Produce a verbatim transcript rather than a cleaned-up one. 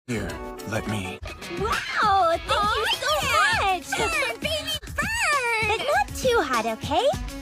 Here, let me. Wow, thank you so much! Burn, baby, burn! But not too hot, okay?